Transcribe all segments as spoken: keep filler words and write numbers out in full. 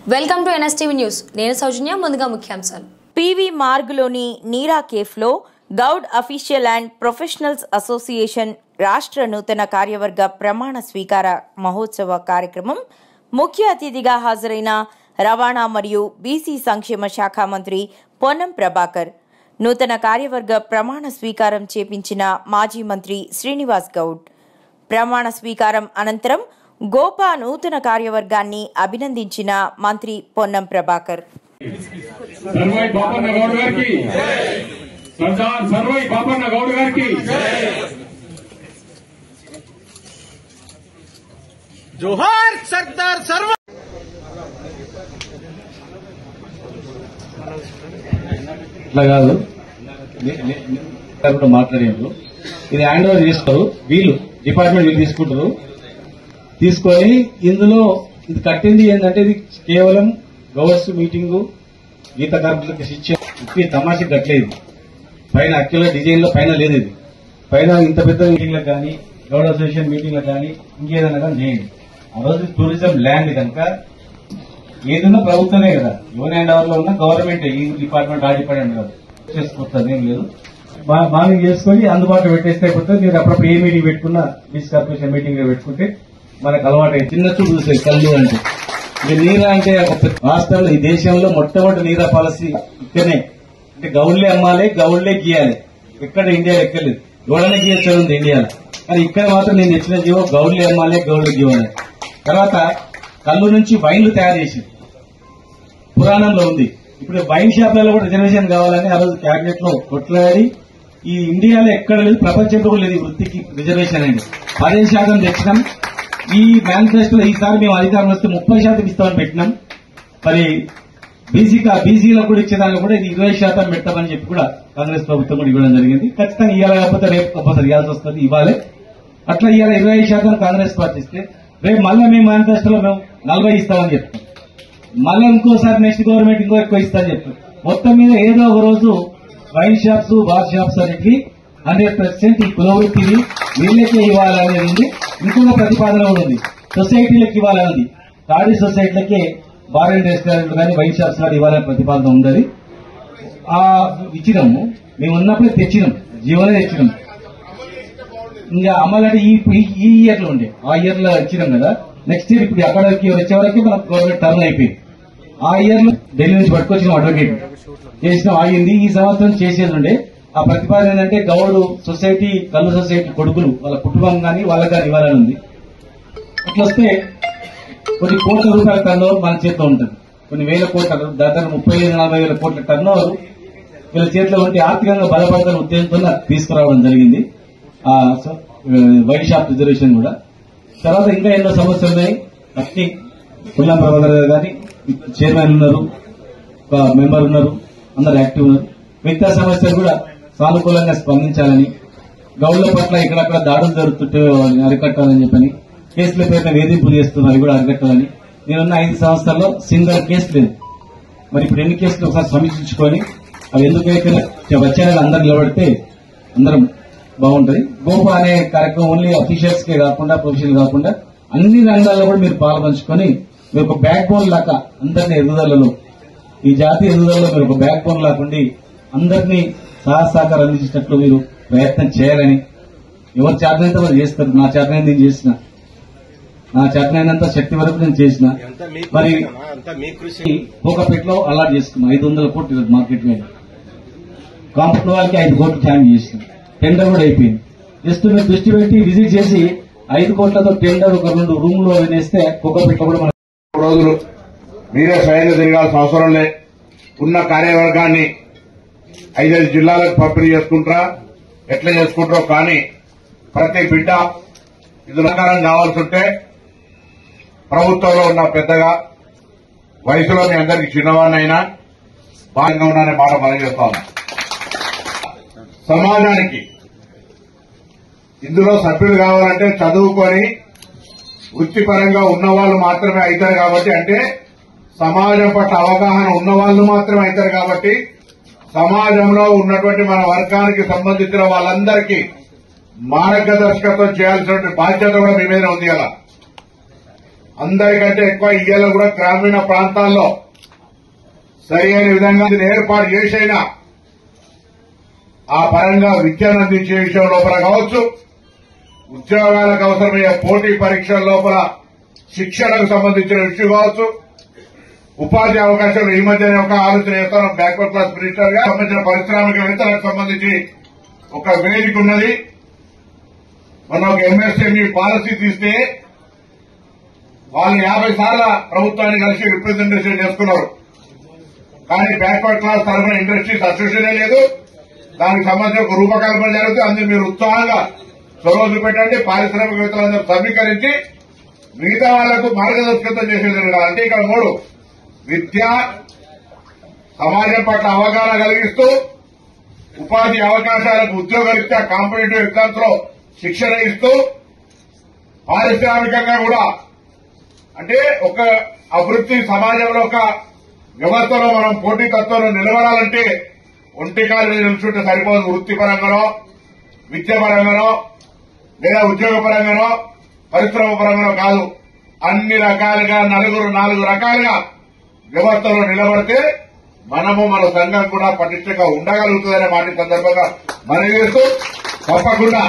Welcome to NSTV news. నేను సౌజన్య. ముందుగా ముఖ్యాంశాలు. పీవీ మార్గ్లోని నీరా కేఫ్లో Goud official and professionals association రాష్ట్ర నూతన కార్యవర్గ ప్రమాణ స్వీకార మహోత్సవ కార్యక్రమం ముఖ్య అతిథిగా హాజరైన రవాణా మరియు బీసీ సంక్షేమ శాఖ మంత్రి పొన్నం ప్రభాకర్, నూతన కార్యవర్గ ప్రమాణ స్వీకారం చేపించిన మాజీ మంత్రి శ్రీనివాస్ గౌడ్. ప్రమాణ స్వీకారం అనంతరం గోపా నూతన కార్యవర్గాన్ని అభినందించిన మంత్రి పొన్నం ప్రభాకర్. జోహార్ సర్దార్ సర్వ ఇట్లా కాదు మాట్లాడేందుకు ఇది హ్యాండ్ ఓవర్ చేస్తారు. వీళ్ళు డిపార్ట్మెంట్ వీళ్ళు తీసుకుంటారు. తీసుకొని ఇందులో ఇది కట్టింది ఏంటంటే ఇది కేవలం గవర్స్ మీటింగు గీత కార్మికులకు శిక్ష ఇప్పి తమాషా కట్టలేదు. పైన యాక్చువల్గా డిజైన్ లో పైన లేదు. ఇది పైన ఇంత పెద్ద మీటింగ్లకు కానీ గౌడ్ అసోసియేషన్ మీటింగ్లకు కానీ ఇంకేదైనా కానీ చేయండి. ఆ రోజు టూరిజం ల్యాండ్ కనుక ఏదైనా ప్రభుత్వమే కదా, యువన్ హ్యాండ్ ఓవర్ లో ఉన్న గవర్నమెంట్, ఈ డిపార్ట్మెంట్ ఆ డిపార్ట్మెంట్ కాదు. చేసుకొస్తుంది ఏం లేదు, బాగా చేసుకొని అందుబాటులో పెట్టేస్తే అయిపోతుంది. మీరు అప్పుడప్పుడు ఏ మీటింగ్ పెట్టుకున్నా బీసీ కార్పొరేషన్ మీటింగ్ పెట్టుకుంటే మనకు అలవాటు చిన్న చూపు చూసేది కళ్ళు అంటే. ఇది నీరా అంటే రాష్ట్రంలో ఈ దేశంలో మొట్టమొదటి నీరా పాలసీ ఇక్కడనే. అంటే గౌడ్లే అమ్మాలి, గౌడ్లే గీయాలి. ఎక్కడ ఇండియాలో ఎక్కలేదు, గౌడనే గీయచ్చు ఉంది ఇండియాలో. కానీ ఇక్కడ మాత్రం నేను తెచ్చిన జీవో గౌడ్లే అమ్మాలి, గౌడ్లే గీయాలి. తర్వాత కళ్ళు నుంచి వైన్లు తయారు చేసి పురాణంలో ఉంది. ఇప్పుడు వైన్ షాప్లలో కూడా రిజర్వేషన్ కావాలని ఆ రోజు క్యాబినెట్ లో కొట్లాడి ఈ ఇండియాలో ఎక్కడ లేదు, ప్రపంచంలో కూడా లేదు వృత్తికి రిజర్వేషన్ అనేది. పదిహేను శాతం తెచ్చినాం. ఈ మేనిఫెస్టోలో ఈసారి మేము అధికారం వస్తే ముప్పై శాతం ఇస్తామని పెట్టినాం. మరి బీసీ బీసీలో కూడా ఇచ్చేదాన్ని కూడా ఇది ఇరవై శాతం పెట్టామని చెప్పి కూడా కాంగ్రెస్ ప్రభుత్వం కూడా ఇవ్వడం జరిగింది. ఖచ్చితంగా ఇవ్వాలి, కాకపోతే రేపు కాకపోతే ఇవ్వాల్సి వస్తుంది, ఇవ్వాలి. అట్లా ఇవాళ ఇరవై శాతం కాంగ్రెస్ పార్టీ ఇస్తే రేపు మళ్ళీ మేము మేనిఫెస్టోలో మేము నలభై ఇస్తామని చెప్తాం. మళ్ళీ ఇంకోసారి నెక్స్ట్ గవర్నమెంట్ ఇంకో ఎక్కువ ఇస్తామని చెప్తాం. మొత్తం మీద ఏదో ఒక రోజు వైన్ షాప్స్, బార్ షాప్స్ అనేవి హండ్రెడ్ పర్సెంట్ ఈ కులవృత్తిని వీళ్ళకే ఇవ్వాలనేది ఉంది. ఇంకొక ప్రతిపాదన కూడా ఉంది, సొసైటీలకు ఇవ్వాలన్నది. ఖాళీ సొసైటీలకే బార్ అండ్ రెస్టారెంట్లు కానీ వైన్ షాప్స్ కానీ ఇవ్వాలనే ప్రతిపాదన ఉంది. ఆ ఇచ్చినాము, మేము ఉన్నప్పుడే తెచ్చినాం, జీవోనే తెచ్చినాం. ఇంకా అమ్మాలంటే ఈ ఈ ఇయర్ లో ఉండే, ఆ ఇయర్ లో ఇచ్చినాం కదా. నెక్స్ట్ ఇయర్ ఇప్పుడు అక్కడికి వచ్చే వరకు మనకు గవర్నమెంట్ టర్న్ అయిపోయింది. ఆ ఇయర్ లో ఢిల్లీ నుంచి పట్టుకొచ్చిన అడ్వకేట్ చేసినాం, ఆగింది. ఈ సంవత్సరం చేసేది ఉండే. ఆ ప్రతిపాదన ఏంటంటే గౌడు సొసైటీ, కళ్ళు సొసైటీ కొడుకులు వాళ్ళ కుటుంబం కానీ వాళ్ళకి కానీ ఇవ్వాలని ఉంది. అట్లా వస్తే కొన్ని కోట్ల రూపాయల టర్న్ ఓవర్ మన చేతిలో ఉంటుంది. కొన్ని వేల కోట్ల, దాదాపు ముప్పై ఐదు నలభై వేల కోట్ల టర్న్ ఓవర్ వీళ్ళ చేతిలో ఉంటే ఆర్థికంగా బలపడతాన ఉద్దేశంతో తీసుకురావడం జరిగింది ఆ వైన్ షాప్ రిజర్వేషన్ కూడా. తర్వాత ఇంకా ఎన్నో సమస్యలు ఉన్నాయి. అన్ని పుల్లం ప్రభాకర్ గారు కానీ చైర్మన్ ఉన్నారు, మెంబర్ ఉన్నారు, అందరు యాక్టివ్ ఉన్నారు. మిగతా సమస్యలు కూడా సానుకూలంగా స్పందించాలని, గౌడ్ల పట్ల ఇక్కడక్కడ దాడులు జరుగుతుంటే అరికట్టాలని చెప్పని, కేసుల పేరున వేధింపులు చేస్తున్నారు, అవి కూడా అరికట్టాలని. నేనున్న ఐదు సంవత్సరాల్లో సింగిల్ కేసు లేదు. మరి ఇప్పుడు ఎన్ని కేసులు ఒకసారి సమీక్షించుకొని అవి ఎందుకైతే వచ్చాయని అందరు నిలబడితే అందరం బాగుంటుంది. గోపా అనే కార్యక్రమం ఓన్లీ అఫీషియల్స్ కే కాకుండా, ప్రొఫెషనల్ కాకుండా అన్ని రంగాల్లో కూడా మీరు పాల్పంచుకొని మీరు ఒక బ్యాక్ బోన్ లాగా అందరినీ ఎదుగుదలలో, ఈ జాతి ఎదుగుదలలో మీరు ఒక బ్యాక్ బోన్ లాకుండి అందరినీ సహసహకారం అందించినట్లు మీరు ప్రయత్నం చేయాలని. ఎవరు చేతనైతే వాళ్ళు చేస్తారు. నా చేతనైతే నేను చేసిన, నా చేతనైనంత శక్తి వరకు నేను చేసిన. మరి పోకపేటలో అలాట్ చేసుకున్నాం, ఐదు వందల కోట్లు మార్కెట్ మీద. కాంపౌండ్ వాళ్ళకి ఐదు కోట్లు ఛాన్స్ చేసినాం. టెండర్ కూడా అయిపోయింది. జస్ట్ మీరు దృష్టి పెట్టి విజిట్ చేసి ఐదు కోట్లతో టెండర్ ఒక రెండు రూమ్ లో వేస్తే పోకపేటలో కూడా మనం రోజులు మీరే స్వయంగా తిరగాల్సిన అవసరం లే. ఉన్న కార్యవర్గాన్ని ఐదైదు జిల్లాలకు పంపిణీ చేసుకుంటారా, ఎట్లా చేసుకుంటారో కానీ ప్రతి బిడ్డ ఇది ప్రకారం కావాల్సి ఉంటే ప్రభుత్వంలో ఉన్న పెద్దగా వయసులో మీ అందరికీ చిన్నవాడినైనా బాగా ఉన్నానే మాట మనం చేస్తా ఉన్నా. సమాజానికి ఇందులో సభ్యులు కావాలంటే చదువుకొని వృత్తిపరంగా ఉన్నవాళ్లు మాత్రమే అవుతారు కాబట్టి, అంటే సమాజం పట్ల అవగాహన ఉన్నవాళ్లు మాత్రమే అవుతారు కాబట్టి, సమాజంలో ఉన్నటువంటి మన వర్గానికి సంబంధించిన వాళ్ళందరికీ మార్గదర్శకత్వం చేయాల్సిన బాధ్యత కూడా మీ మీద ఉంది కదా. అందరికంటే ఎక్కువ ఇయ్యాల కూడా గ్రామీణ ప్రాంతాల్లో సరి అయిన విధంగా ఏర్పాటు చేసైనా ఆ పరంగా విద్యను అందించే విషయం లోపల కావచ్చు, ఉద్యోగాలకు అవసరమయ్యే పోటీ పరీక్షల లోపల శిక్షణకు సంబంధించిన విషయం కావచ్చు, ఉపాధి అవకాశాలు ఈ మధ్యనే ఒక ఆలోచన చేస్తాం. బ్యాక్వర్డ్ క్లాస్ మినిస్టర్ గా సంబంధించిన పారిశ్రామికవేత్తలకు సంబంధించి ఒక వేదిక ఉన్నది. మనం ఒక ఎంఎస్ఎంఈ పాలసీ తీస్తే వాళ్ళు యాభై సార్ల ప్రభుత్వాన్ని కలిసి రిప్రజెంటేషన్ చేసుకున్నారు. కానీ బ్యాక్వర్డ్ క్లాస్ తరఫున ఇండస్ట్రీస్ అసోసియేషన్ లేదు. దానికి సంబంధించి ఒక రూపకల్పన జరుగుతుంది. అందులో మీరు ఉత్సాహంగా చొరవ చూపెట్టండి. పారిశ్రామికవేత్తలందరూ సమీకరించి మిగతా వాళ్లకు మార్గదర్శకత్వం చేసేది. అంటే ఇక్కడ మూడు: విద్య, సమాజం పట్ల అవగాహన కలిగిస్తూ, ఉపాధి అవకాశాలకు ఉద్యోగరీత్యా కాంపిటేటివ్ ఎగ్జామ్స్ లో శిక్షణ ఇస్తూ, పారిశ్రామికంగా కూడా అంటే ఒక అభివృద్ధి సమాజంలో ఒక వ్యవస్థలో మనం పోటీతత్వంలో నిలబడాలంటే ఒంటికాల మీద నిలుచుంటే సరిపోదు. వృత్తిపరంగానో, విద్యాపరంగానో, లేదా ఉద్యోగపరంగానో, పరిశ్రమ పరంగానో కాదు. అన్ని రకాలుగా నలుగురు నాలుగు రకాలుగా వ్యవస్థలో నిలబడితే మనము మన సంఘం కూడా పటిష్టంగా ఉండగలుగుతుందనే మాట సందర్భంగా మనం చేస్తూ తప్పకుండా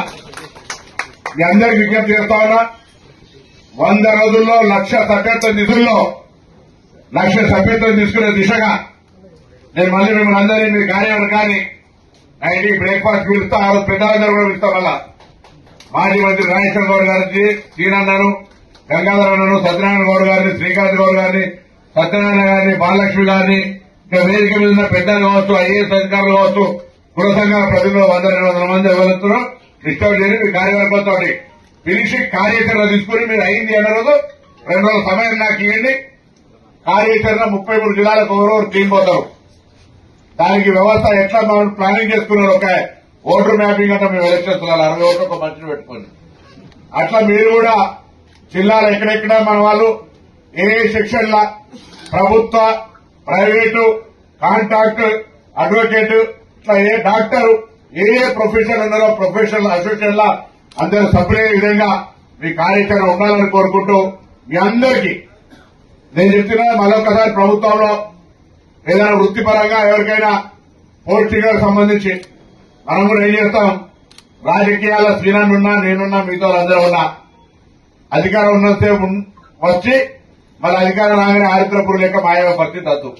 మీ అందరికి విజ్ఞప్తి చేస్తా ఉన్నా. వంద రోజుల్లో లక్ష సభ్యత్వ నిధుల్లో లక్ష సభ్యత్వం తీసుకునే దిశగా నేను మళ్ళీ మిమ్మల్ని అందరినీ మీ కార్యవర్గాన్ని నైన్టీ బ్రేక్ఫాస్ట్ పిలుస్తా. ఆ రోజు పెద్దలందరూ కూడా పిలుస్తా. మళ్ళా మాజీ మంత్రి రాజేశ్వర గౌడ్ గారిని, శ్రీనన్నను, గంగాధరన్నను, సత్యనారాయణ గౌడ్ గారిని, శ్రీకాంత్ గౌడ్ గారిని, సత్యనారాయణ గారిని, బాలలక్ష్మి గారిని, ఇంకా వేదిక మీద ఉన్న పెద్దలు కావచ్చు, ఐఏఎస్ అధికారులు కావచ్చు, కుల సంఘాల ప్రతినిధులు వంద రెండు వందల మంది ఎవరుతున్నారో డిస్టర్బ్ చేసి మీ కార్యవర్గంతో పిలిచి కార్యాచరణ తీసుకుని మీరు అయింది అన్న రోజు రెండు రోజుల సమయం నాకు ఇవ్వండి. కార్యాచరణ ముప్పై మూడు జిల్లాలకు ఎవరెవరు టీం పోతారు, దానికి వ్యవస్థ ఎట్లా మనం ప్లానింగ్ చేసుకున్నారు. ఒక ఓటర్ మ్యాపింగ్ అంటే మేము ఎలక్షన్స్ అరవై ఓట్లు ఒక మంచిని పెట్టుకోండి. అట్లా మీరు కూడా జిల్లాలో ఎక్కడెక్కడ మన వాళ్ళు ఏ సెక్షన్ల ప్రభుత్వ, ప్రైవేటు, కాంట్రాక్ట్, అడ్వకేట్, ఇట్లా ఏ డాక్టర్, ఏ ఏ ప్రొఫెషన్ ఉన్నారో ప్రొఫెషనల్ అసోసియేషన్ల అందరూ సపరే విధంగా మీ కార్యాచరణ ఉండాలని కోరుకుంటూ మీ అందరికీ నేను చెప్తున్నా. మరొకసారి ప్రభుత్వంలో ఏదైనా వృత్తిపరంగా ఎవరికైనా పోస్టింగ్లకు సంబంధించి మనం కూడా ఏం చేస్తాం, రాజకీయాల శ్రీనాన్నున్నా, నేనున్నా, మీతో అందరూ ఉన్నా, అధికారం ఉన్నంతసేపు వచ్చి మళ్ళీ అధికారం రాగానే ఆరిద్రపురు లేక మాయవ పరిస్థితి వద్దు.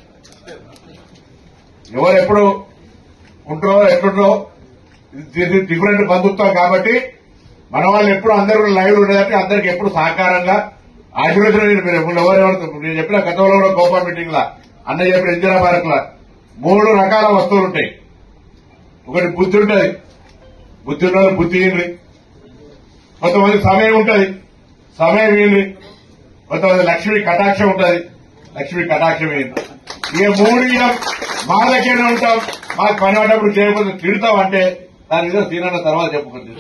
ఎవరు ఎప్పుడు ఉంటారో ఎట్లుంటారో డిఫరెంట్ బంధుత్వం కాబట్టి మన వాళ్ళు ఎప్పుడు అందరూ లైవ్ ఉండేదంటే అందరికి ఎప్పుడు సహకారంగా ఆశీర్వచన. మీరు ఎవరెవరు నేను చెప్పిన గతంలో కూడా కోపా మీటింగ్ లా అన్న చెప్పిన ఇందిరా పార్క్ లా మూడు రకాల వస్తువులు ఉంటాయి. ఒకటి బుద్ధి ఉంటుంది, బుద్ధి ఉన్న బుద్ధి ఏంటి, కొంతమంది సమయం ఉంటుంది, సమయం ఏంటి, కొంతమంది లక్ష్మీ కటాక్షం ఉంటుంది, లక్ష్మీ కటాక్షం ఏంటి. ఈ మూడు మా దగ్గరనే ఉంటాం. మాకు పని పడ్డప్పుడు చేయకపోతే తిడతాం అంటే దాని మీద తీరన్న తర్వాత చెప్పుకుంటుంది.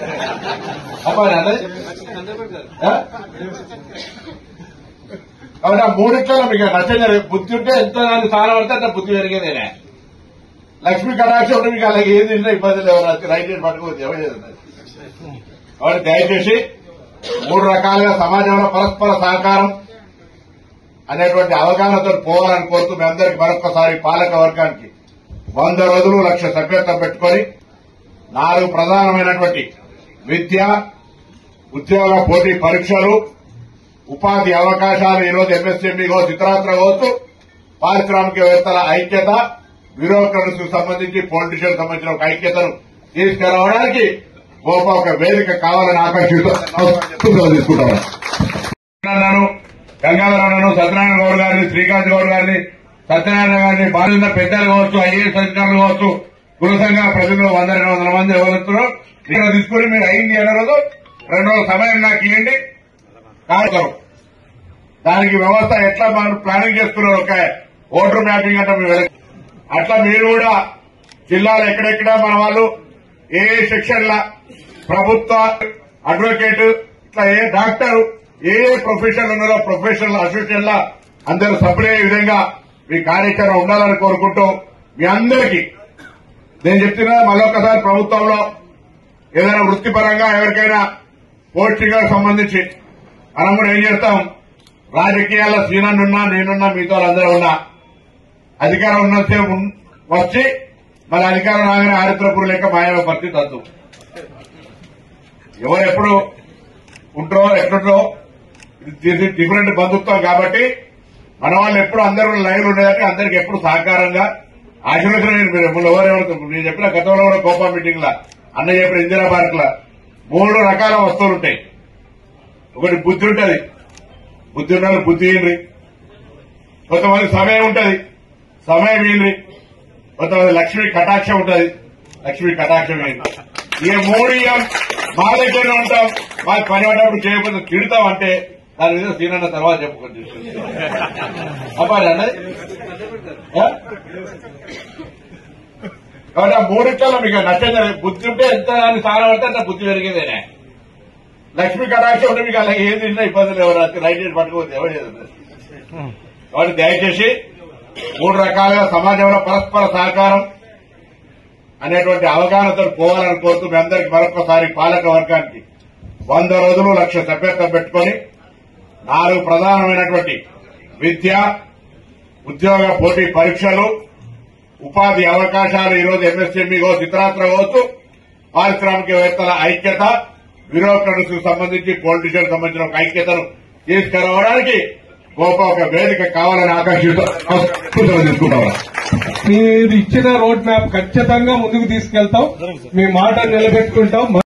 కాబట్టి ఆ మూడిట్లో మీకు నచ్చని బుద్ధి ఉంటే ఎంత స్థానం పడితే అంత బుద్ధి పెరిగేదేనే. లక్ష్మీ కటాక్షం ఉంటే మీకు అలాగే ఏది తింటే ఇబ్బందులు ఎవరు రైట్ హ్యాండ్ పట్టుకోవచ్చు ఎవరు. కాబట్టి దయచేసి మూడు రకాలుగా సమాజంలో పరస్పర సహకారం అనేటువంటి అవగాహనతో పోవాలని కోరుతూ మీ అందరికీ మరొకసారి పాలక వర్గానికి వంద రోజులు లక్ష సభ్యత్వం పెట్టుకొని నాలుగు ప్రధానమైనటువంటి విద్య, ఉద్యోగ పోటీ పరీక్షలు, ఉపాధి అవకాశాలు ఈరోజు ఎంఎస్ఎంఈ కావచ్చు, ఇతరత్ర కావచ్చు, పారిశ్రామికవేత్తల ఐక్యత, బ్యూరోక్రట్స్ కు సంబంధించి పొలిటీషియన్ సంబంధించిన ఒక ఐక్యతను తీసుకురావడానికి గొప్ప ఒక వేదిక కావాలని ఆకాంక్షిస్తూ తీసుకుంటాను. గంగాధరన్నను, సత్యనారాయణ గౌడ్ గారిని, శ్రీకాంత్ గౌడ్ గారిని, సత్యనారాయణ గారిని, బాధ్యత పెద్దలు కావచ్చు, ఐఏఎస్ అధికారులు కావచ్చు, కుల సంఘ ప్రజలు వంద రెండు వందల మంది ఎవరుతున్నారో ఇక్కడ తీసుకుని మీరు అయింది అన్న రోజు రెండు రోజుల సమయం నాకు ఇవ్వండి. కాదు దానికి వ్యవస్థ ఎట్లా మనం ప్లానింగ్ చేసుకున్నారు. ఒక ఓటర్ మ్యాపింగ్ అంటే మేము అట్లా మీరు కూడా జిల్లాలో ఎక్కడెక్కడ మన వాళ్ళు ఏ సెక్షన్ల ప్రభుత్వ, అడ్వకేట్, ఇట్లా ఏ డాక్టర్, ఏ ఏ ప్రొఫెషన్ ఉన్నారో ప్రొఫెషనల్ అసోసియేషన్ల అందరూ సపరే విధంగా మీ కార్యాచరణ ఉండాలని కోరుకుంటూ మీ అందరికీ నేను చెప్తున్నా. మరొకసారి ప్రభుత్వంలో ఏదైనా వృత్తిపరంగా ఎవరికైనా పోస్టింగ్లకు సంబంధించి మనం కూడా ఏం చేస్తాం, రాజకీయాల్లో సీనన్నున్నా నేనున్నా మీతో అందరూ ఉన్నా అధికారం ఉన్నసేపు వచ్చి మరి అధికారం రాగానే ఆరిద్రపురు లెక్క మాయవ పరిస్థితి వద్దు. ఎవరు ఎప్పుడు ఉంటారో ఎట్లుంటారో ఇది డిఫరెంట్ బంధుత్వం కాబట్టి మన వాళ్ళు ఎప్పుడు అందరూ లైవ్ ఉండేదంటే అందరికి ఎప్పుడు సహకారంగా ఆశీర్వచన ఎవరెవరు నేను చెప్పిన గతంలో కూడా కోపా మీటింగ్ లా అన్న చెప్పిన ఇందిరా పార్క్ లా మూడు రకాల వస్తువులు ఉంటాయి. ఒకటి బుద్ధి ఉంటది, బుద్ధి ఉన్న బుద్ధి ఏంటి, కొంతమంది సమయం ఉంటది, సమయం ఏంటి, కొంతమంది లక్ష్మీ కటాక్షం ఉంటది, లక్ష్మీ కటాక్షం ఏంటి. ఈ మూడు మా దగ్గర ఉంటాం, మాకు పని పడినప్పుడు చేయకపోతే తిడతాం అంటే దాని మీద సీనన్న తర్వాత చెప్పుకొని అబ్బాయి అన్నది. కాబట్టి ఆ మూడిట్లో మీకు నష్టం జరిగింది. బుద్ధి ఉంటే ఎంత దాన్ని సారం పడితే అంత బుద్ధి పెరిగేదేనే. లక్ష్మీ కటాక్షం ఉంటే మీకు అలా ఏది తిన్నా ఇబ్బందులు ఎవరు రైట్ చేసి పట్టుకోవద్దు ఎవరు చేస్తుంది. కాబట్టి దయచేసి మూడు రకాలుగా సమాజంలో పరస్పర సహకారం అనేటువంటి అవగాహనతో పోవాలని కోరుతూ మీ అందరికీ మరొకసారి పాలక వర్గానికి వంద రోజులు లక్ష సభ్యత్వం పెట్టుకుని నాలుగు ప్రధానమైనటువంటి విద్య, ఉద్యోగ పోటీ పరీక్షలు, ఉపాధి అవకాశాలు ఈరోజు ఎంఎస్ఎంఈ కావచ్చు, ఇతరాత్ర కావచ్చు, పారిశ్రామికవేత్తల ఐక్యత, బ్యూరోక్రట్స్కు సంబంధించి పొలిటీషియన్ సంబంధించిన ఒక ఐక్యతను తీసుకురావడానికి గొప్ప ఒక వేదిక కావాలని ఆకాంక్షతో తీసుకుంటాం. మీరు ఇచ్చిన రోడ్ మ్యాప్ ఖచ్చితంగా ముందుకు తీసుకెళ్తాం, మీ మాట నిలబెట్టుకుంటాం.